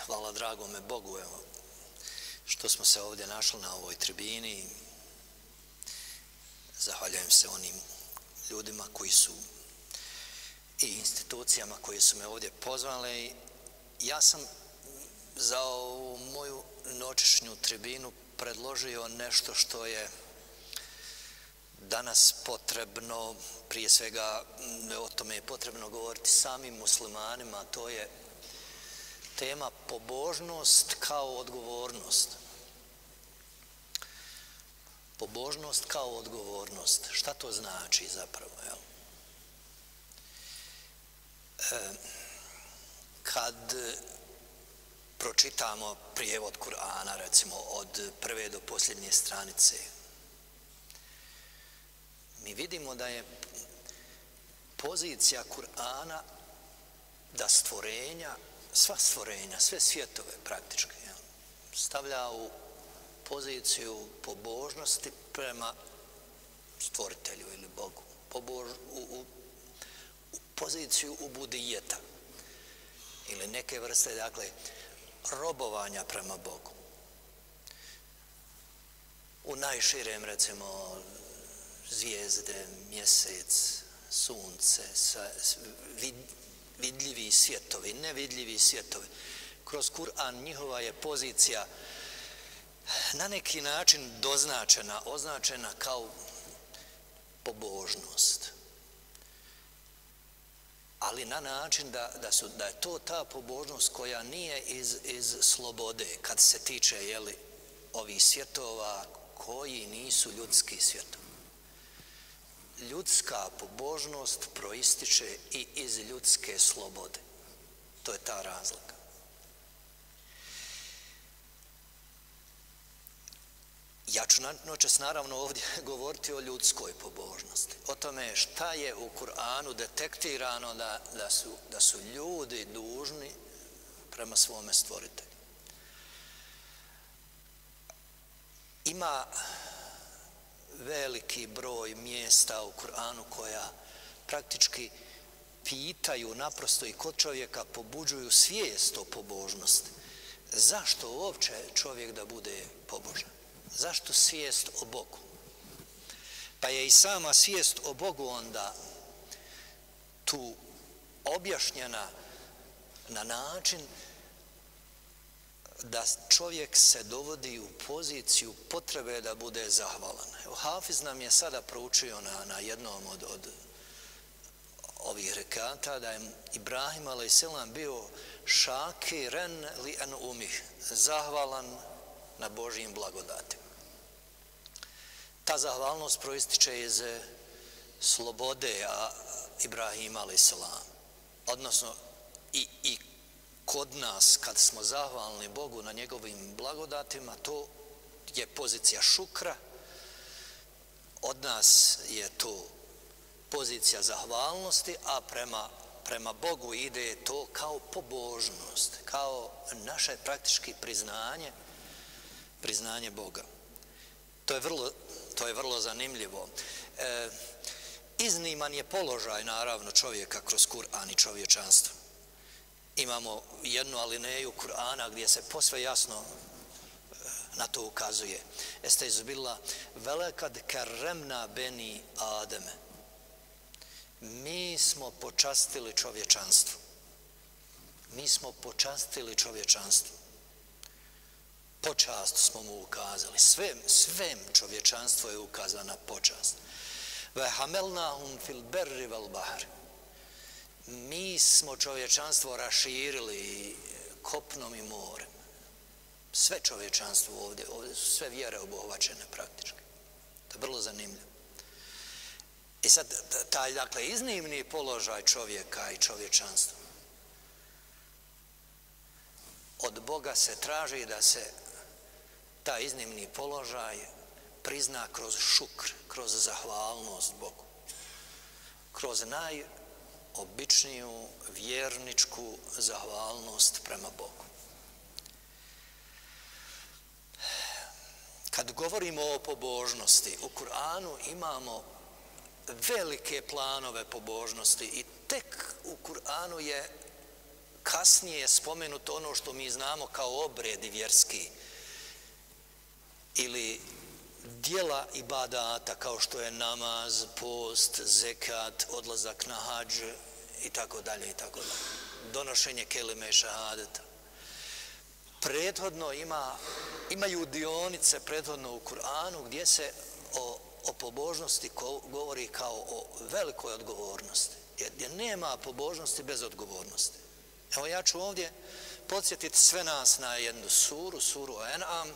Hvala dragome Bogu, evo, što smo se ovdje našli na ovoj tribini. Zahvaljujem se onim ljudima koji su i institucijama koji su me ovdje pozvali. Ja sam za ovu moju noćišnju tribinu predložio nešto što je danas potrebno, prije svega o tome je potrebno govoriti samim muslimanima, to je tema pobožnost kao odgovornost. Pobožnost kao odgovornost. Šta to znači zapravo? Jel? Kad pročitamo prijevod Kur'ana, recimo od prve do posljednje stranice, mi vidimo da je pozicija Kur'ana da stvorenja, sva stvorenja, sve svjetove praktički, stavlja u poziciju pobožnosti prema stvoritelju ili Bogu, u poziciju ubudijeta ili neke vrste, dakle, robovanja prema Bogu. U najširem, recimo, zvijezde, mjesec, sunce, vidljivi svjetovi, nevidljivi svjetovi. Kroz Kur'an njihova je pozicija na neki način doznačena, označena kao pobožnost. Ali na način da je to ta pobožnost koja nije iz slobode, kad se tiče ovih svjetova koji nisu ljudski svjetovi. Ljudska pobožnost proističe i iz ljudske slobode. To je ta razlika. Ja ću noćas naravno ovdje govoriti o ljudskoj pobožnosti. O tome šta je u Kur'anu detektirano da su ljudi dužni prema svome stvoritelju. Ima veliki broj mjesta u Kur'anu koja praktički pitaju naprosto i kod čovjeka pobuđuju svijest o pobožnosti. Zašto uopće čovjek da bude pobožan? Zašto svijest o Bogu? Pa je i sama svijest o Bogu onda tu objašnjena na način da čovjek se dovodi u poziciju potrebe da bude zahvalan. Hafiz nam je sada proučio na jednom od ovih rekata da je Ibrahim a.s. bio šakiren li an umih, zahvalan na Božjim blagodatima. Ta zahvalnost proističe iz slobode Ibrahima a.s. Odnosno i kod nas kad smo zahvalni Bogu na njegovim blagodatima, to je pozicija šukra. Od nas je to pozicija zahvalnosti, a prema Bogu ide to kao pobožnost, kao naše praktički priznanje Boga. To je vrlo zanimljivo. Izniman je položaj, naravno, čovjeka kroz Kur'an i čovječanstvo. Imamo jednu alineju Kur'ana gdje se posve jasno na to ukazuje. Estaizubillah, velekad karremna beni Ademe. Mi smo počastili čovječanstvo. Mi smo počastili čovječanstvo. Počast smo mu ukazali. Svem čovječanstvo je ukazano na počast. Ve hamelnahum fil berri vel bahri. Mi smo čovječanstvo raširili kopnom i morem. Sve čovječanstvo ovdje su sve vjere obuhvaćene praktički. To je vrlo zanimljivo. I sad, taj, dakle, iznimni položaj čovjeka i čovječanstva. Od Boga se traži da se taj iznimni položaj prizna kroz šukr, kroz zahvalnost Bogu. Kroz najobičniju vjerničku zahvalnost prema Bogu. Kad govorimo o pobožnosti, u Kur'anu imamo velike planove pobožnosti i tek u Kur'anu je kasnije je spomenuto ono što mi znamo kao obredi vjerski ili dijela ibadata kao što je namaz, post, zekat, odlazak na hadž i tako dalje i tako dalje. Donošenje kelime i šahadeta. Prethodno imaju dionice prethodno u Kur'anu gdje se o pobožnosti govori kao o velikoj odgovornosti. Jer nema pobožnosti bez odgovornosti. Evo ja ću ovdje podsjetiti sve nas na jednu suru En'am.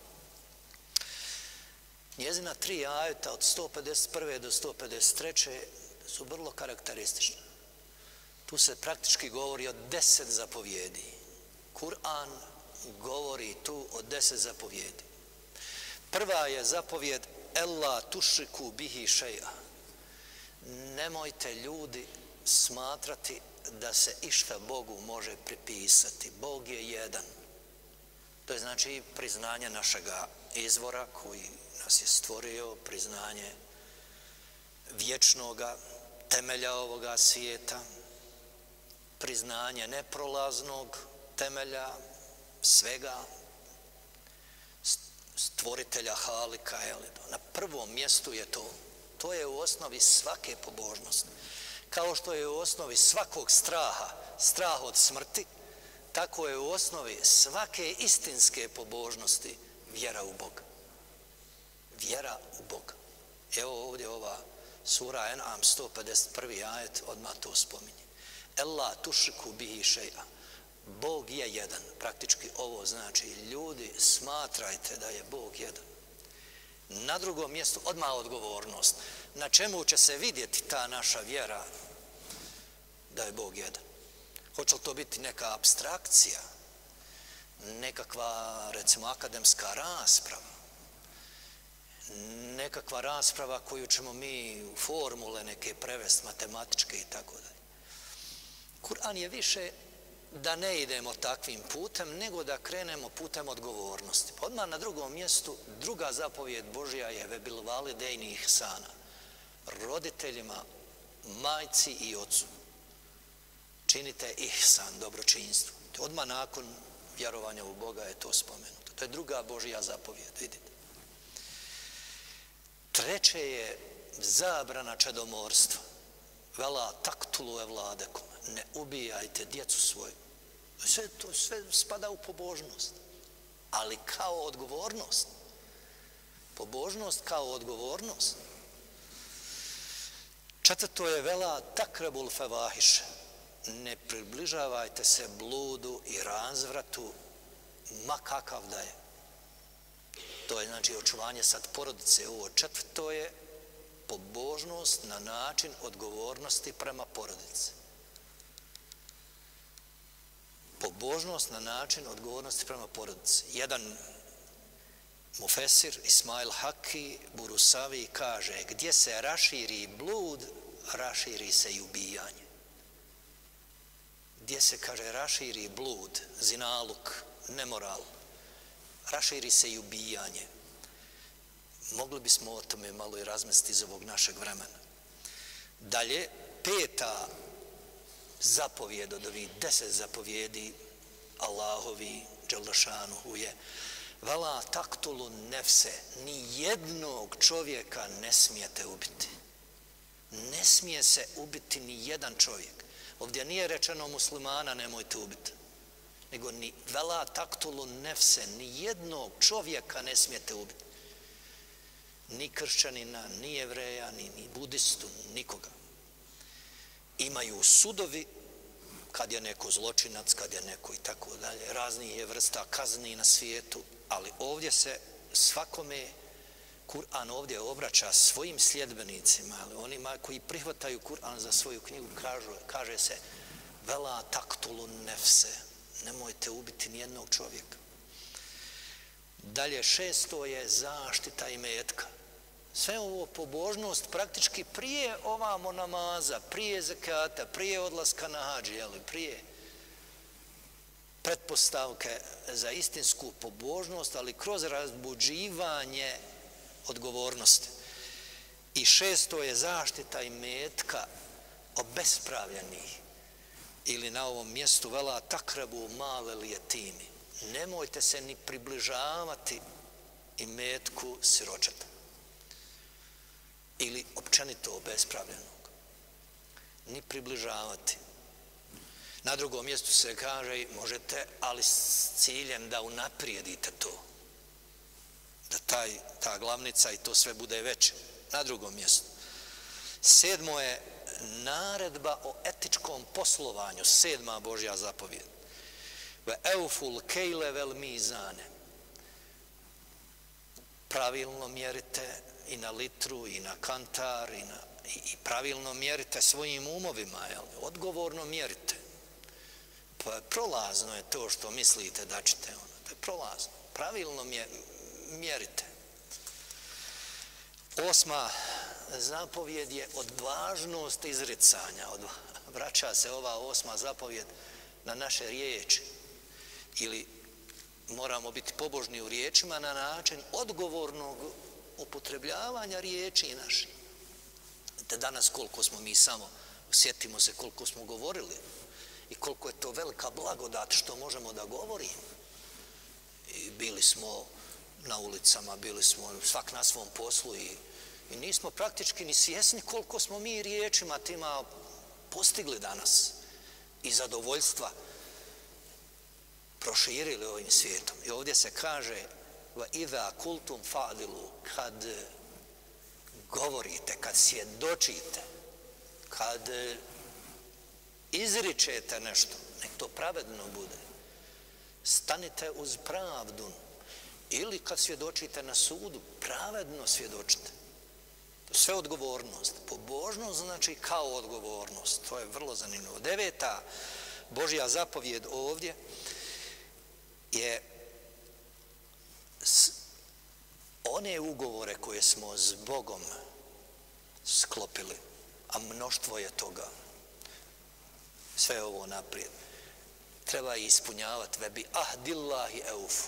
Njezina 3 ajeta od 151. do 153. su vrlo karakteristične. Tu se praktički govori o 10 zapovjedi. Kur'an govori tu o 10 zapovjedi. Prva je zapovjed Ella tušiku bihi šeja. Nemojte ljudi smatrati da se išta Bogu može pripisati. Bog je jedan. To je znači priznanje našega izvora koji nas je stvorio, priznanje vječnoga temelja ovoga svijeta, priznanje neprolaznog temelja svega, stvoritelja Halika. Na prvom mjestu je to. To je u osnovi svake pobožnosti. Kao što je u osnovi svakog straha, strah od smrti, tako je u osnovi svake istinske pobožnosti vjera u Boga. Vjera u Boga. Evo ovdje ova sura En'am 151. ajet odmah to spominje. Ella tušiku bihi šeja. Bog je jedan. Praktički ovo znači ljudi smatrajte da je Bog jedan. Na drugom mjestu odmah odgovornost. Na čemu će se vidjeti ta naša vjera da je Bog jedan? Hoće li to biti neka apstrakcija, nekakva recimo akademska rasprava, nekakva rasprava koju ćemo mi u formule neke prevesti matematičke i tako dalje. Kur'an je više da ne idemo takvim putem, nego da krenemo putem odgovornosti. Odmah na drugom mjestu, druga zapovjed Božja je vebil validejni ihsana. Roditeljima, majci i ocu. Činite ihsan, dobročinstvo. Odmah nakon vjerovanja u Boga je to spomenuto. To je druga Božja zapovjed, vidite. Treće je zabrana čedomorstva. Vela taktulu evladekom. Ne ubijajte djecu svoju. To sve spada u pobožnost. Ali kao odgovornost. Pobožnost kao odgovornost. Četvrto je vela takrebul fevahiše. Ne približavajte se bludu i razvratu ma kakav da je. To je znači očuvanje sad porodice. Ovo četvrto je pobožnost na način odgovornosti prema porodici. Pobožnost na način odgovornosti prema porodici. Jedan mufesir, Ismail Haki, Burusavi, kaže gdje se raširi blud, raširi se i ubijanje. Gdje se, kaže, raširi blud, zinaluk, nemoral, raširi se i ubijanje. Mogli bismo o tome malo i razmisliti iz ovog našeg vremena. Dalje, peta zapovjed od ovih 10 zapovjedi Allahovi, Đelešanuhu je vala taktulu nefse, ni jednog čovjeka ne smijete ubiti. Ne smije se ubiti ni jedan čovjek. Ovdje nije rečeno muslimana nemojte ubiti, nego ni vela taktulu nefse, ni jednog čovjeka ne smijete ubiti. Ni kršćanina, ni jevreja, ni budistu, nikoga. Imaju sudovi kad je neko zločinac, kad je neko i tako dalje. Raznih je vrsta kazni na svijetu, ali ovdje se svakome Kur'an ovdje obraća svojim sljedbenicima, ali onima koji prihvataju Kur'an za svoju knjigu kaže se vela taktulu nefse, nemojte ubiti nijednog čovjeka. Dalje, šesto je zaštita imetka. Sve ovo pobožnost praktički prije ovamo namaza, prije zekata, prije odlaska na hadž, prije pretpostavke za istinsku pobožnost, ali kroz razbuđivanje odgovornosti. I šesto je zaštita imetka obespravljenih. ili na ovom mjestu vela takrabu male lijetimi. Nemojte se ni približavati imetku siročeta ili općenito obespravljenog. Ni približavati. Na drugom mjestu se kaže možete, ali s ciljem da unaprijedite to. Da ta glavnica i to sve bude veće. Na drugom mjestu. 7. je naredba o etičkom poslovanju. 7. Božja zapovjed. Ve euful kejle vel mizane. Pravilno mjerite i na litru, i na kantar, i pravilno mjerite svojim umovima. Odgovorno mjerite. Pa prolazno je to što mislite da ćete. To je prolazno. Pravilno mjerite. 8. zapovjed je odvažnost izricanja. Vraća se ova 8. zapovjed na naše riječi. Ili moramo biti pobožni u riječima na način odgovornog upotrebljavanja riječi naših. Danas koliko smo mi samo, sjetimo se koliko smo govorili i koliko je to velika blagodat što možemo da govorimo. I bili smo na ulicama, bili smo svak na svom poslu i nismo praktički ni svjesni koliko smo mi riječima tima postigli danas i zadovoljstva proširili ovim svijetom. I ovdje se kaže وَإِذَا كُلْتُمْ فَعْدِلُوا kad govorite, kad svjedočite, kad izričete nešto, nek to pravedno bude. Stanite uz pravdu. Ili kad svjedočite na sudu, pravedno svjedočite. Sve odgovornost. Pobožnost znači kao odgovornost. To je vrlo zanimljivo. 9. Božja zapovjed ovdje je one ugovore koje smo s Bogom sklopili, a mnoštvo je toga, sve ovo naprijed, treba ispunjavati. Vebi ahdillahi eufu.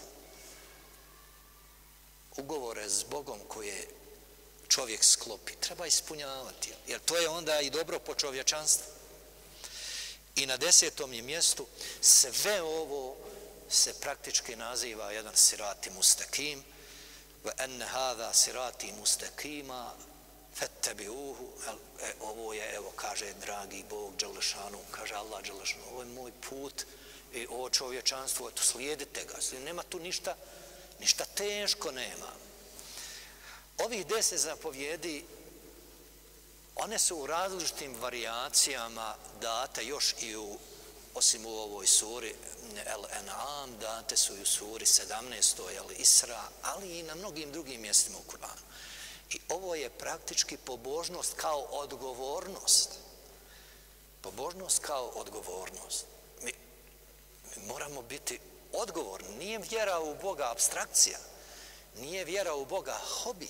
Ugovore s Bogom koje čovjek sklopi, treba ispunjavati. Jer to je onda i dobro po čovječanstvu. I na 10. mjestu sve ovo se praktički naziva jedan sirati mustakim. Ve enne hada sirati mustakima fettebiuhu. Ovo je, evo, kaže dragi Bog Đelešanu, kaže Allah Đelešanu, ovo je moj put i ovo čovječanstvo, eto, slijedite ga. Nema tu ništa teško nema. Ovih 10 zapovjedi, one su u različitim varijacijama date još i osim u ovoj suri El-En'am, date su i u suri 17. Isra, ali i na mnogim drugim mjestima u Kur'anu. I ovo je praktički pobožnost kao odgovornost. Pobožnost kao odgovornost. Mi moramo biti odgovorni. Nije vjera u Boga apstrakcija. Nije vjera u Boga hobi.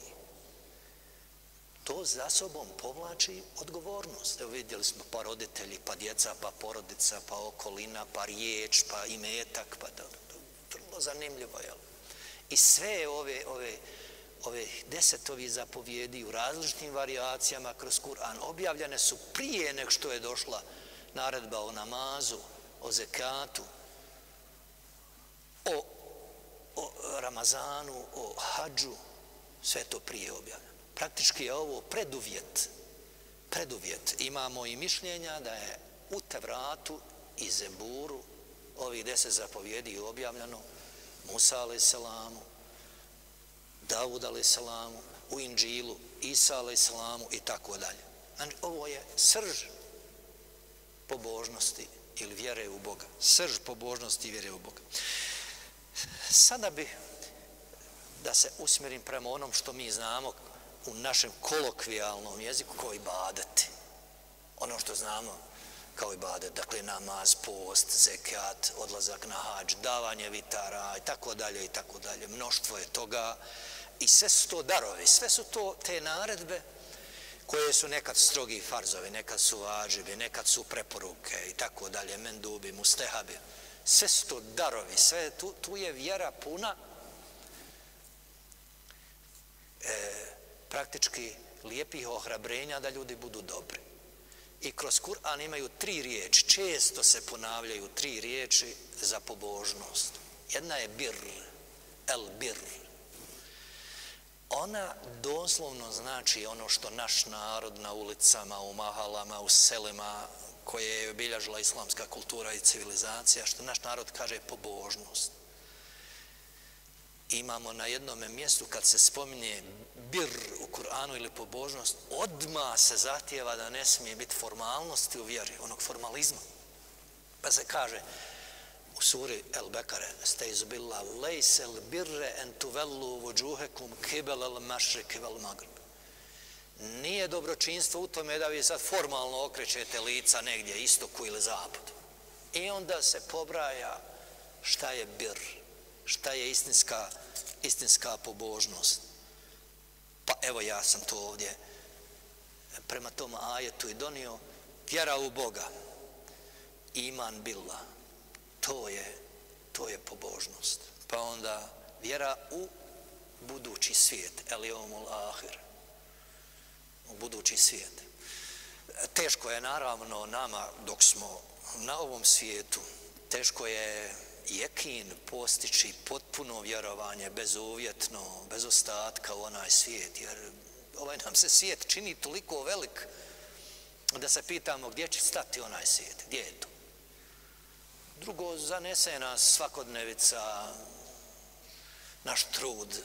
To za sobom povlači odgovornost. Evo vidjeli smo pa roditelji, pa djeca, pa porodica, pa okolina, pa riječ, pa imetak, pa vrlo zanimljivo, jel? I sve ove 10 zapovjedi u različitim varijacijama kroz Kur'an objavljene su prije nego što je došla naredba o namazu, o zekatu, o Ramazanu, o hadžu, sve to prije objavljeno. Praktički je ovo preduvjet. Imamo i mišljenja da je u Tevratu i Zeburu ovih 10 zapovjedi objavljeno Musa a.s., Davud a.s., u Inđilu, Isa a.s. i tako dalje. Znači, ovo je srž pobožnosti ili vjere u Boga. Srž pobožnosti i vjere u Boga. Sada bi da se usmjerim prema onom što mi znamo u našem kolokvijalnom jeziku kao ibadeti. Ono što znamo kao ibadet, dakle namaz, post, zekat, odlazak na hadž, davanje vitara i tako dalje, mnoštvo je toga i sve su to darovi, sve su to te naredbe koje su nekad strogi farzovi, nekad su vađibi, nekad su preporuke i tako dalje, mendubi, mustehabi, sve su to darovi, sve tu je vjera puna praktički lijepih ohrabrenja da ljudi budu dobri. i kroz Kur'an imaju 3 riječi. Često se ponavljaju 3 riječi za pobožnost. Jedna je bir, el bir. Ona doslovno znači ono što naš narod na ulicama, u mahalama, u selima, koje je obilježila islamska kultura i civilizacija, što naš narod kaže pobožnost. Imamo na jednom mjestu kad se spominje bir u Kur'anu ili pobožnost, odmah se zahtijeva da ne smije biti formalnosti u vjeri, onog formalizma. Pa se kaže u suri El-Bekare, stejzu billah, lejsel birre en tuvellu vuđuhekum kibel el mašrik vel magrib. Nije dobročinstvo u tome da vi sad formalno okrećete lica negdje, istoku ili zapadu. I onda se pobraja šta je bir, šta je istinska pobožnost. Pa evo ja sam to ovdje prema tom ajetu i donio. Vjera u Boga, iman billah, to je pobožnost. Pa onda vjera u budući svijet, el jevmul ahir, u budući svijet. Teško je naravno nama dok smo na ovom svijetu, teško je jekin postići potpuno vjerovanje, bezuvjetno, bez ostatka u onaj svijet, jer ovaj nam se svijet čini toliko velik da se pitamo gdje će stati onaj svijet, gdje je to. Drugo, zanese nas svakodnevica, naš trud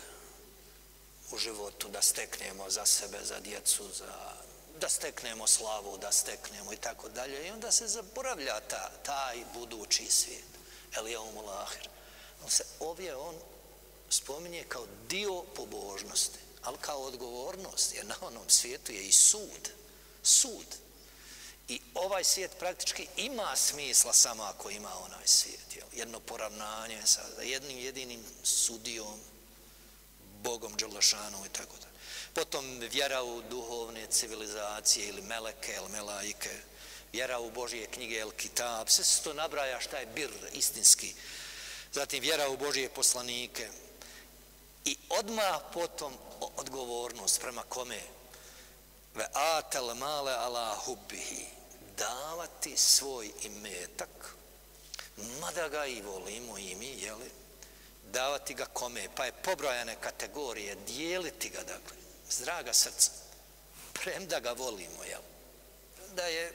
u životu da steknemo za sebe, za djecu, da steknemo slavu, da steknemo i tako dalje. I onda se zaboravlja taj budući svijet. El jevmul ahir. On se ovdje spominje kao dio pobožnosti, ali kao odgovornost, jer na onom svijetu je i sud. Sud. I ovaj svijet praktički ima smisla samo ako ima onaj svijet. Jedno poravnanje sa jednim jedinim sudijom, Bogom Đelešanom i tako dalje. Potom vjera u duhovne civilizacije ili meleke ili melaike, vjera u Božje knjige el kitab, sve se to nabraja šta je bir istinski. Zatim vjera u Božje poslanike i odmah potom odgovornost prema kome? Ve atel male ala hubbihi, davati svoj imetak, mada ga i volimo i mi, jeli, davati ga kome? Pa je pobrojane kategorije, dijeliti ga, dakle, s draga srca, premda ga volimo, jel? Da je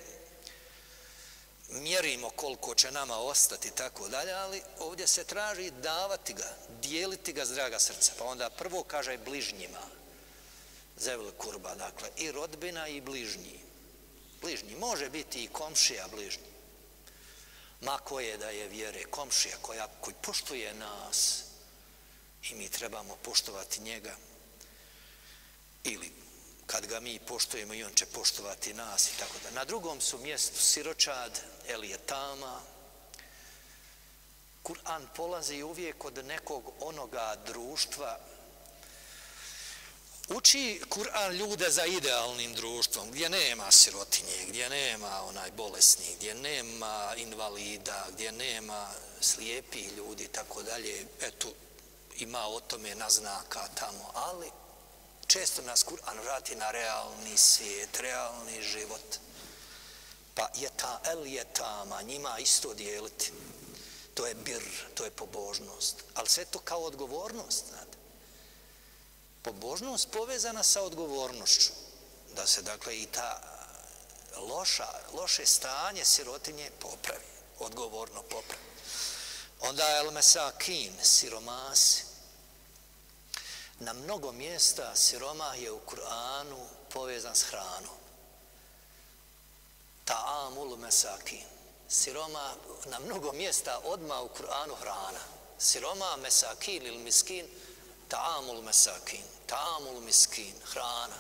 mjerimo koliko će nama ostati, tako dalje, ali ovdje se traži davati ga, dijeliti ga s draga srca. Pa onda prvo kaže bližnjima, zevil kurba, dakle, i rodbina i bližnji. Bližnji, može biti i komšija bližnji. Ma koje da je vjere, komšija koji poštuje nas i mi trebamo poštovati njega. Ili kad ga mi poštujemo i on će poštovati nas i tako da. Na drugom su mjestu siročad, elijetama. Kur'an polazi uvijek od nekog onoga društva. Uči Kur'an ljude za idealnim društvom, gdje nema sirotinje, gdje nema onaj bolesni, gdje nema invalida, gdje nema slijepih ljudi i tako dalje. Eto, ima o tome naznaka tamo, ali često nas Kur'an vrati na realni svijet, realni život. Pa elijetama, njima isto dijeliti. To je bir, to je pobožnost. Ali sve to kao odgovornost, znate. Pobožnost povezana sa odgovornošću. Da se, dakle, i ta loše stanje sirotinje popravi, odgovorno popravi. Onda el mesakin, siromasi. Na mnogo mjesta siromah je u Kur'anu povezan s hranom. Ta'amul mesakin. Siromah, na mnogo mjesta odmah u Kur'anu hrana. Siromah, mesakin ili miskin, ta'amul mesakin, ta'amul miskin, hrana.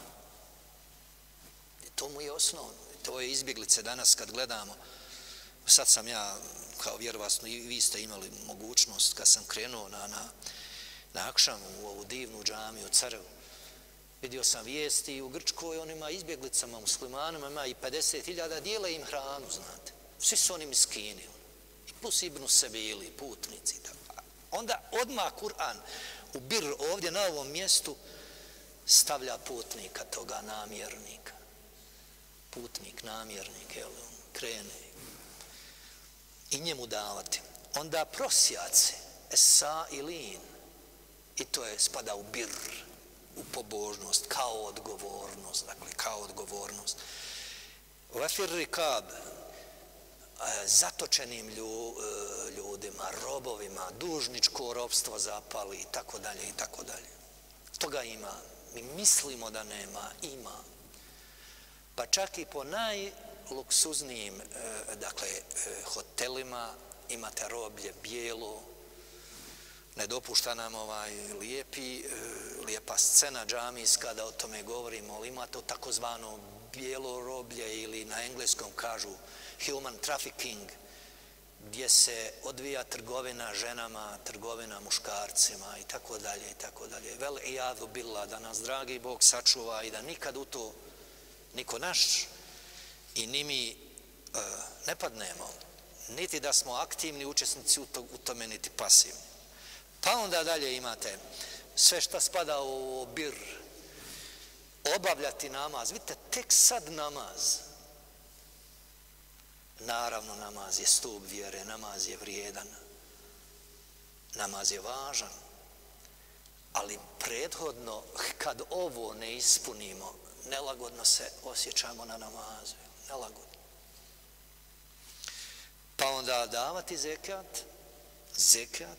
I to mu je osnovno. To je izbjeglice danas kad gledamo. Sad sam ja, kao vjerovatno i vi ste imali mogućnost, kad sam krenuo na akšamu u ovu divnu džamiju u Carajevu, vidio sam vijesti u Grčkoj onima izbjeglicama, muslimanima, ima i 50.000, dijele im hranu, znate. Svi su oni miskini. I plus Ibnu Sebili, putnici. Onda odmah Kur'an u bir ovdje na ovom mjestu stavlja putnika, toga namjernika. putnik, namjernik, krene i njemu davati. Onda prosjaci, esailin, i to je spada u bir, u pobožnost, kao odgovornost, dakle, kao odgovornost. Vafir rikab, zatočenim ljudima, robovima, dužničko ropstvo zapali i tako dalje i tako dalje. Toga ima. Mi mislimo da nema, ima. Pa čak i po najluksuznijim, dakle, hotelima imate roblje bijelo, ne dopušta nam lijepa scena džamijska da o tome govorimo, ali ima to takozvano bijelo roblje ili na engleskom kažu human trafficking, gdje se odvija trgovina ženama, trgovina muškarcima i tako dalje i tako dalje. Vel ijadu billah, da nas dragi Bog sačuva i da nikad u to niko naš i ni mi ne padnemo, niti da smo aktivni učesnici u tome, niti pasivni. Pa onda dalje imate sve što spada u bir, obavljati namaz. Vidite, tek sad namaz. Naravno, namaz je stup vjere, namaz je vrijedan, namaz je važan, ali prethodno, kad ovo ne ispunimo, nelagodno se osjećamo na namazu, nelagodno. Pa onda davati zekat,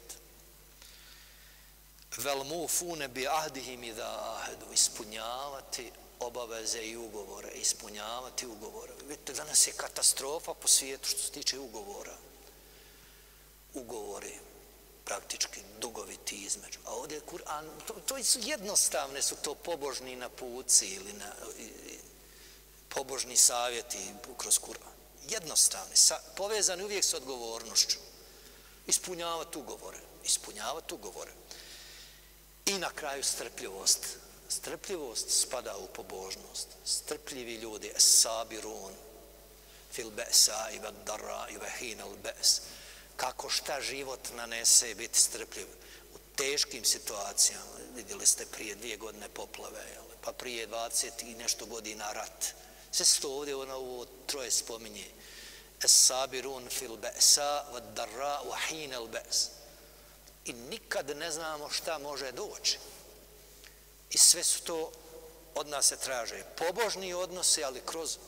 vel mufune bi ahdihim idha ahedu, ispunjavati obaveze i ugovore, ispunjavati ugovore. Vidite, danas je katastrofa po svijetu što se tiče ugovora. Ugovori, praktički dugoviti između. A ovdje je Kur'an, to su jednostavne, su to pobožni napuci ili pobožni savjeti kroz Kur'an. Jednostavni, povezani uvijek s odgovornošću. Ispunjavati ugovore. I na kraju strpljivost. Strpljivost spada u pobožnost. Strpljivi ljudi, es-sabirun, fil be'sa i v'd-darra i v'hinal be's. Kako šta život nanese biti strpljiv u teškim situacijama. Vidjeli ste prije 2 godine poplave, pa prije 20 i nešto godina rat. Sve se to ovdje ovo troje spominje. Es-sabirun fil be'sa v'd-darra v'hinal be's. I nikad ne znamo šta može doći. I sve su to od nas se traže. Pobožni odnosi, ali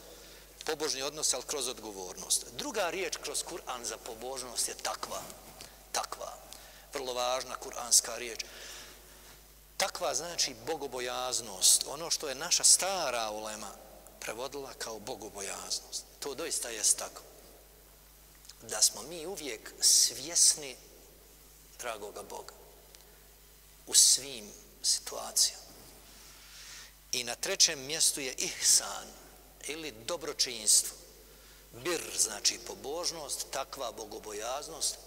kroz odgovornost. Druga riječ kroz Kur'an za pobožnost je takva. Takva. Vrlo važna kuranska riječ. Takva znači bogobojaznost. Ono što je naša stara ulema prevodila kao bogobojaznost. To doista jest tako. Da smo mi uvijek svjesni dragoga Boga u svim situacijama. I na 3. mjestu je ihsan ili dobročinstvo. Bir znači pobožnost, takva bogobojaznost,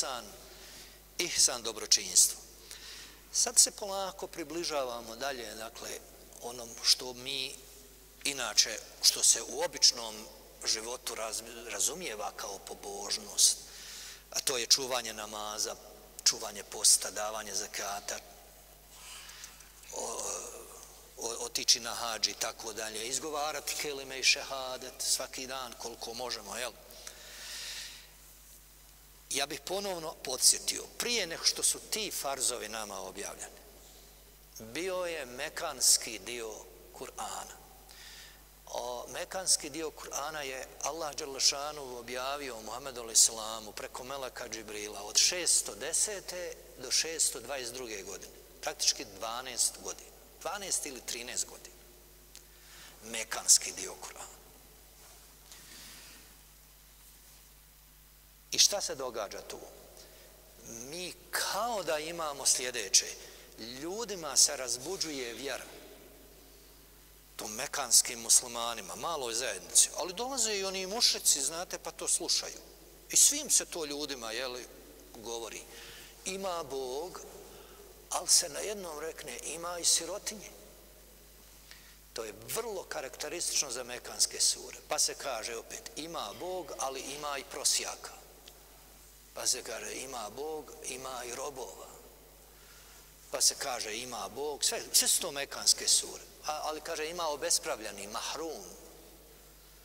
ihsan dobročinstvo. Sad se polako približavamo dalje, dakle, onom što mi inače, što se u običnom životu razumijeva kao pobožnost, a to je čuvanje namaza, čuvanje posta, davanje zakata, otići na hadž i tako dalje, izgovarati kelime i šehadet svaki dan koliko možemo, jel? Ja bih ponovno podsjetio, prije nego što su ti farzovi nama objavljeni, bio je mekanski dio Kur'ana. Mekanski dio Kur'ana je Allah dželešanu objavio Muhammedu alejselamu preko meleka Džibrila od 610. do 622. godine. Praktički 12 godina. 12 ili 13 godina. Mekanski dio Kur'ana. I šta se događa tu? Mi kao da imamo sljedeće. Ljudima se razbuđuje vjera. To mekanskim muslimanima, maloj zajednici. Ali dolaze i oni mušici, znate, pa to slušaju. I svim se to ljudima, jeli, govori. Ima Bog, ali se na jednom rekne, ima i sirotinje. To je vrlo karakteristično za mekanske sure. Pa se kaže opet, ima Bog, ali ima i prosjaka. Pa se kaže, ima Bog, ima i robova. Pa se kaže, ima Bog, sve su to mekanske sure. Ali kaže, ima obespravljeni, mahrum.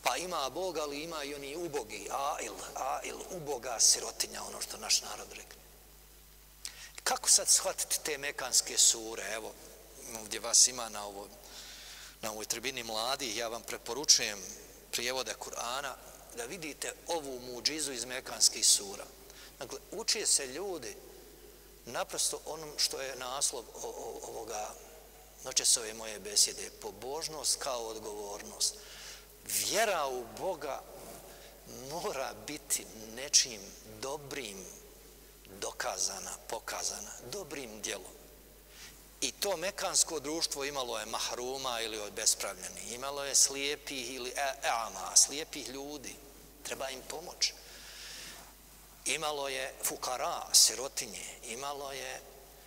Pa ima Bog, ali ima i oni ubogi, ail, uboga sirotinja, ono što naš narod rekne. Kako sad shvatiti te mekanske sure? Evo, gdje vas ima na ovoj tribini mladih, ja vam preporučujem prijevode Kur'ana da vidite ovu muđizu iz mekanskih sura. Dakle, uče se ljudi naprosto onom što je naslov ovoga noćasove moje besjede, pobožnost kao odgovornost. Vjera u Boga mora biti nečim dobrim dokazana, pokazana, dobrim djelom. I to mekansko društvo imalo je mahruma ili obespravljenih, imalo je slijepih ili slijepih ljudi, treba im pomoći. Imalo je fukara, sirotinje, imalo je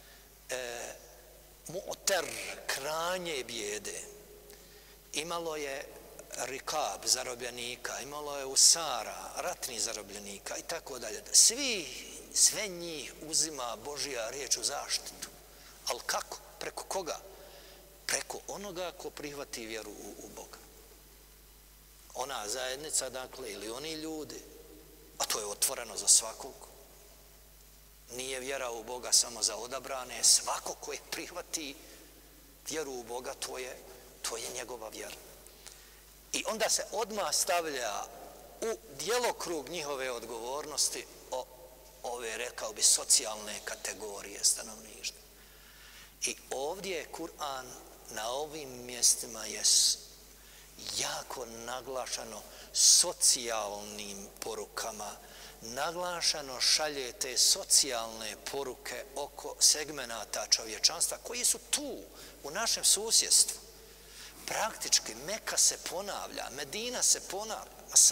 mu'ter, krajnje bijede, imalo je rikab, zarobljenika, imalo je usara, ratnih zarobljenika i tako dalje. Sve njih uzima Božja riječ u zaštitu. Ali kako? Preko koga? Preko onoga ko prihvati vjeru u Boga. Ona zajednica, dakle, ili oni ljudi, a to je otvoreno za svakog. Nije vjera u Boga samo za odabrane, svako koje prihvati vjeru u Boga, to je njegova vjera. I onda se odmah stavlja u djelokrug njihove odgovornosti ove, rekao bi, socijalne kategorije stanovništva. I ovdje je Kur'an na ovim mjestima je jako naglašano socijalnim porukama, naglašano šalje te socijalne poruke oko segmenata čovječanstva koji su tu u našem susjedstvu. Praktički Meka se ponavlja, Medina se ponavlja,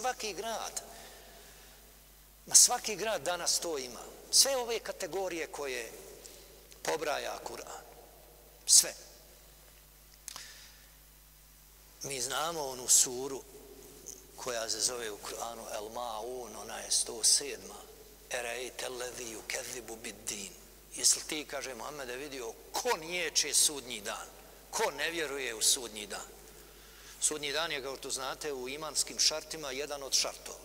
svaki grad danas to ima. Sve ove kategorije koje pobraja Kur'an. Sve. Mi znamo onu suru koja se zove u Kur'anu El Ma'un, ona je 107. Erejte ledhi yukezibu bid-din. Jesi li ti, kaže Muhammede, vidio ko niječe sudnji dan? Ko ne vjeruje u sudnji dan? Sudnji dan je, kao što znate, u imanskim šartima jedan od šartova.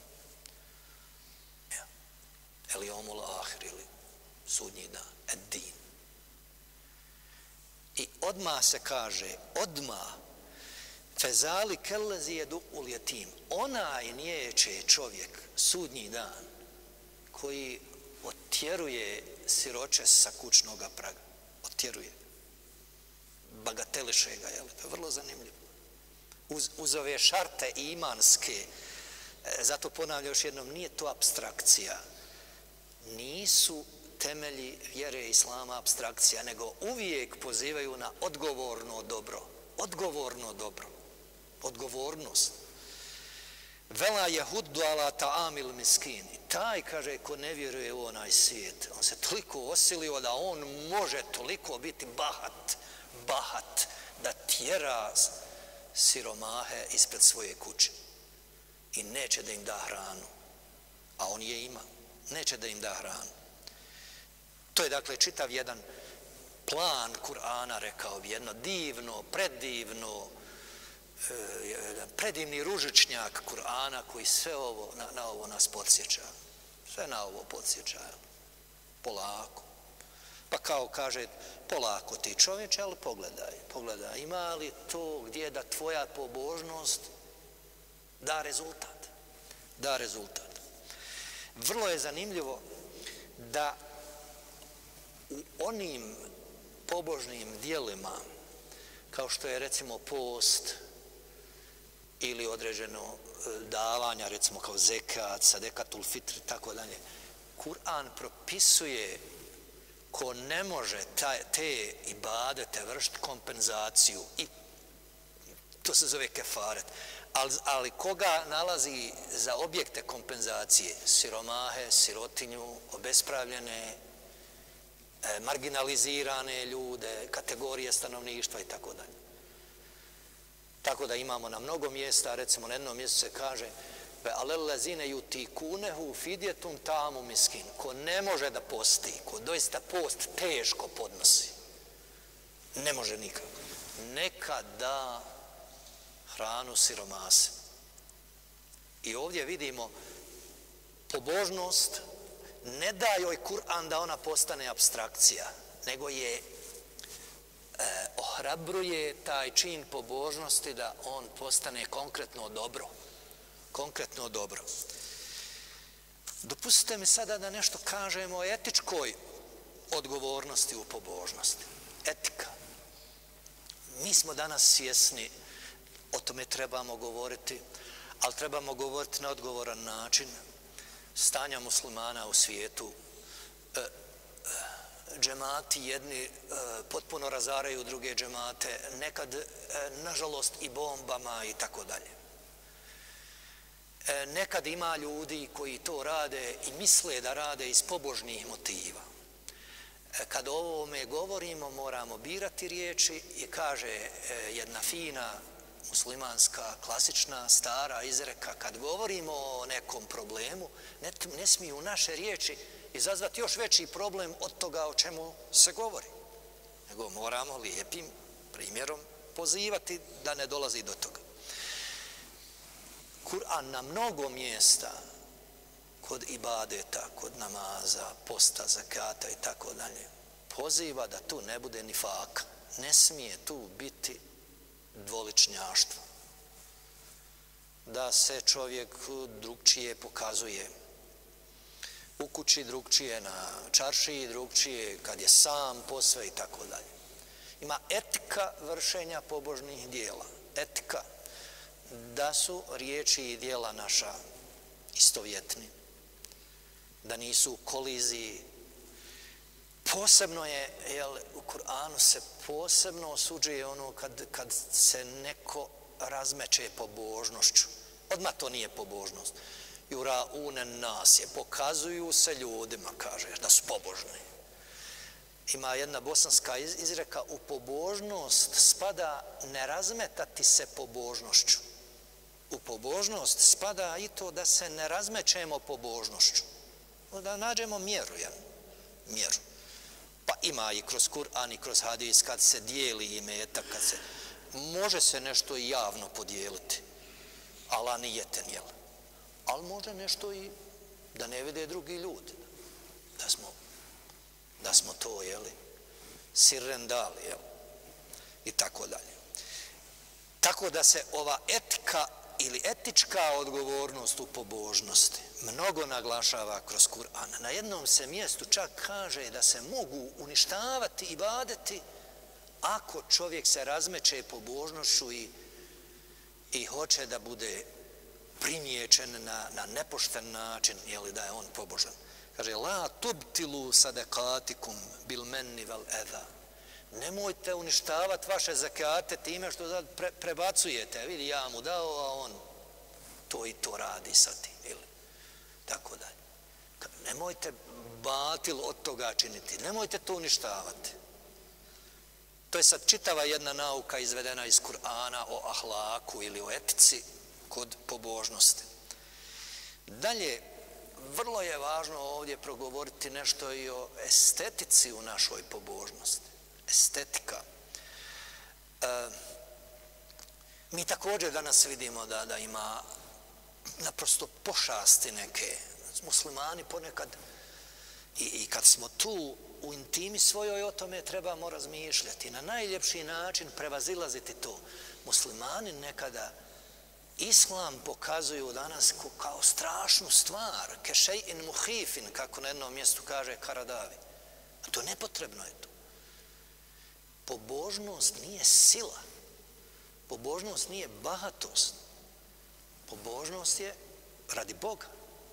Eli omul ahir, ili sudnji dan, ed-din. I odmah se kaže, fezali kellezi jedu ul jetim. Onaj niječe čovjek, sudnji dan, koji otjeruje siroče sa kućnoga praga. Otjeruje. Bagateliše ga, jel? To je vrlo zanimljivo. Uz ove šarte imanske, zato ponavljam još jednom, nije to apstrakcija. Nisu temelji vjere islama apstrakcija, nego uvijek pozivaju na odgovorno dobro. Odgovorno dobro. Odgovornost. Vela jehuddu ala ta'amil miskin. Taj, kaže, ko ne vjeruje u onaj svijet, on se toliko osilio da on može toliko biti bahat, da tjera siromahe ispred svoje kuće. I neće da im da hranu. A on je ima. Neće da im da hranu. To je, dakle, čitav jedan plan Kur'ana, rekao bi, jedno divno, predivni ružičnjak Kur'ana koji sve ovo, na ovo nas podsjeća. Sve na ovo podsjeća. Polako. Pa kao kaže, polako ti čovječe, ali pogledaj, ima li to gdje da tvoja pobožnost da rezultat? Da rezultat. Vrlo je zanimljivo da u onim pobožnim dijelima, kao što je recimo post ili određeno davanja, recimo kao zekat, sadekatul fitr, tako dalje, Kur'an propisuje ko ne može te ibadete vršiti kompenzaciju, i to se zove kefaret, ali koga nalazi za objekte kompenzacije? Siromahe, sirotinju, obespravljene, marginalizirane ljude, kategorije stanovništva i tako dalje. Tako da imamo na mnogo mjesta, recimo na jednom mjestu se kaže alellazine yutikunehu fidjetun tamu miskin. Ko ne može da posti, ko doista post teško podnosi, ne može nikako, neka da hranu siromase. I ovdje vidimo pobožnost, ne da joj Kur'an da ona postane apstrakcija, nego je ohrabruje taj čin pobožnosti da on postane konkretno dobro. Konkretno dobro. Dopustite mi sada da nešto kažemo o etičkoj odgovornosti u pobožnosti. Etika. Mi smo danas svjesni, o tome trebamo govoriti, ali trebamo govoriti na odgovoran način, stanja muslimana u svijetu. Džemati jedni potpuno razaraju druge džemate, nekad, nažalost, i bombama i tako dalje. Nekad ima ljudi koji to rade i misle da rade iz pobožnih motiva. Kad o ovome govorimo, moramo birati riječi i kaže jedna fina muslimanska, klasična, stara izreka, kad govorimo o nekom problemu, ne smiju naše riječi izazvati još veći problem od toga o čemu se govori. Nego moramo lijepim primjerom pozivati da ne dolazi do toga. Kur'an na mnogo mjesta, kod ibadeta, kod namaza, posta, zakata i tako dalje, poziva da tu ne bude nifaka. Ne smije tu biti dvoličnjaštvo. Da se čovjek drugčije pokazuje. U kući drugčije, na čaršiji drugčije, kad je sam posve i tako dalje. Ima etika vršenja pobožnih dijela. Etika da su riječi i dijela naša istovjetni. Da nisu u koliziji. Posebno je, u Kur'anu se posebno osuđuje ono kad se neko razmeće pobožnošću. Odmah to nije pobožnost. Jura'unen nas je, pokazuju se ljudima, kaže, da su pobožni. Ima jedna bosanska izreka, u pobožnost spada ne razmetati se pobožnošću. U pobožnost spada i to da se ne razmećemo pobožnošću. Da nađemo mjeru, mjeru. Pa ima i kroz Kur'an i kroz hadis kad se dijeli imetak, kad se može se nešto i javno podijeliti, ali nijeten, jel? Ali može nešto i da ne vide drugi ljudi, da smo to, jeli, sirren dali, jel? I tako dalje. Tako da se ova etika ili etička odgovornost u pobožnosti mnogo naglašava kroz Kur'an. Na jednom se mjestu čak kaže da se mogu uništavati ibadeti ako čovjek se razmeće pobožnošću i hoće da bude primiječen na nepošten način, jeli, da je on pobožan. Kaže, la tubtilu sadakatikum bil menni vel eza. Nemojte uništavati vaše zakate time što prebacujete. Vidi, ja mu dao, a on to i to radi sa tim, ili tako dalje. Nemojte batil od toga činiti. Nemojte to uništavati. To je sad čitava jedna nauka izvedena iz Kur'ana o ahlaku ili o etici kod pobožnosti. Dalje, vrlo je važno ovdje progovoriti nešto i o estetici u našoj pobožnosti. Estetika. Mi također danas vidimo da ima naprosto pošasti neke. Muslimani ponekad i kad smo tu u intimi svojoj o tome trebamo razmišljati. Na najljepši način prevazilaziti to. Muslimani nekada islam pokazuju danas kao strašnu stvar. Kešejin muhifin, kako na jednom mjestu kaže Karadavi. A to nepotrebno je to. Pobožnost nije sila. Pobožnost nije bahatost. Pobožnost je radi Boga.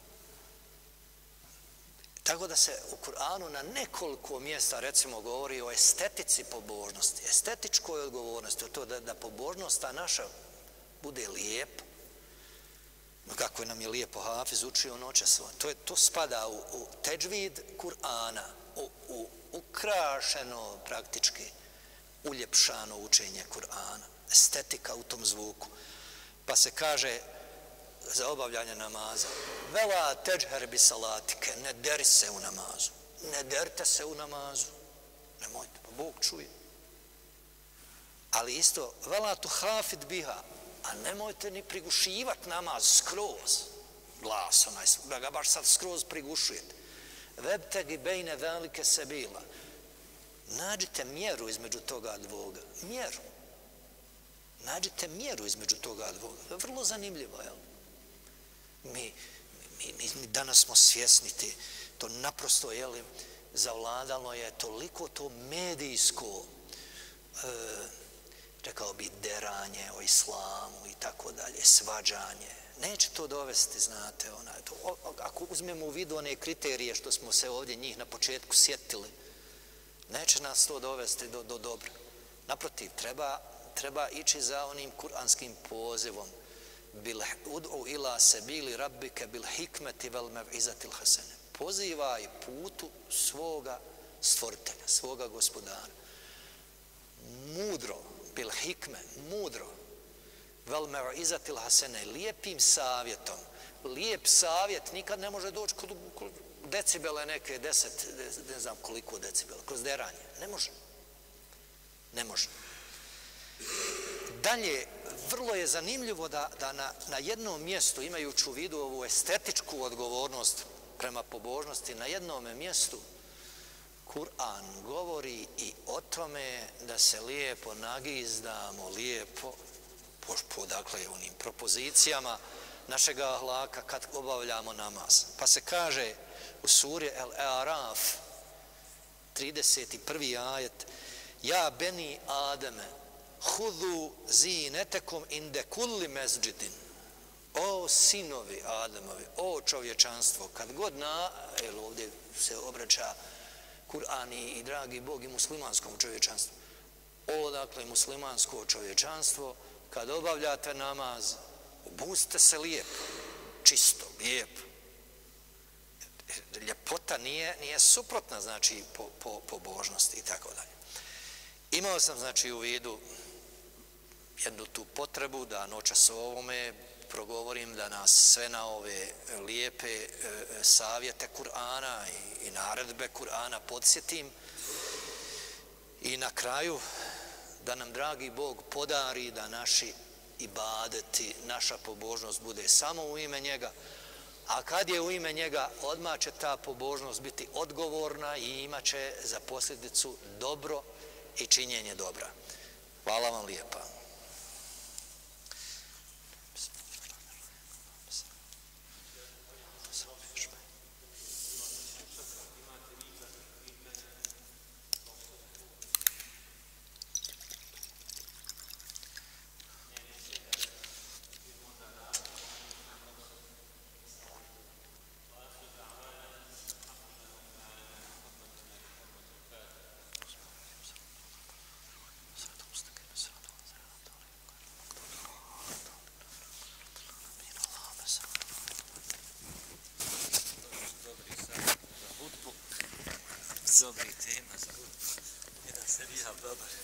Tako da se u Kur'anu na nekoliko mjesta recimo govori o estetici pobožnosti, estetičkoj odgovornosti, o to da pobožnost ta naša bude lijepa. No kako nam je lijepo Hafiz učio noćas, to spada u teđvid Kur'ana, u ukrašeno praktički uljepšano učenje Kur'ana, estetika u tom zvuku. Pa se kaže za obavljanje namaza, vela teđher bi salatike, ne deri se u namazu, ne derite se u namazu, nemojte, pa Bog čuje. Ali isto, vela tu hafid biha, a nemojte ni prigušivati namaz skroz. glas, da ga baš sad skroz prigušujete. Vebtegi bejne velike sebila. Nađite mjeru između toga dvoga. Mjeru. Nađite mjeru između toga dvoga. Vrlo zanimljivo, jel? Mi danas smo svjesni to naprosto, jel, zavladalo je toliko to medijsko, rekao bi, deranje o islamu i tako dalje, svađanje. Neće to dovesti, znate, ako uzmemo u vidu one kriterije što smo se ovdje njih na početku sjetili, neće nas to dovesti do dobra. Naprotiv, treba ići za onim kuranskim pozivom ud'u ila sebili rabbike bil hikmeti vel mev'izatil hasene. Pozivaj putu svoga stvoritelja, svoga gospodara. Mudro, bil hikme, mudro, vel mev'izatil hasene, lijepim savjetom. Lijep savjet nikad ne može doći kod decibele neke 10, ne znam koliko decibela, kroz deranje. Ne može. Ne može. Dalje, vrlo je zanimljivo da na jednom mjestu, imajući u vidu ovu estetičku odgovornost prema pobožnosti, na jednom mjestu Kur'an govori i o tome da se lijepo nagizdamo, lijepo, dakle, onim propozicijama našega ahlaka kad obavljamo namaz. Pa se kaže u suri Al-A'raf, 31. ajet, ja beni Ademe, hudu zinetekum inde kulli mesđidin. O sinovi Ademovi, o čovječanstvo, kad god ovdje se obraća Kur'an i dragi Bog i muslimanskom čovječanstvu. O, dakle, muslimansko čovječanstvo, kad obavljate namaz, obusite se lijepo, čisto, lijepo. Ljepota nije suprotna, znači, po pobožnosti i tako dalje. Imao sam, znači, u vidu jednu tu potrebu da noćas o ovome progovorim, da nas sve na ove lijepe savjete Kur'ana i naredbe Kur'ana podsjetim i na kraju da nam dragi Bog podari da naši ibadeti, naša pobožnost bude samo u ime njega, a kad je u ime njega, odmah će ta pobožnost biti odgovorna i imat će za posljedicu dobro i činjenje dobra. Hvala vam lijepa. Dobri tema za jedan serijal dobar.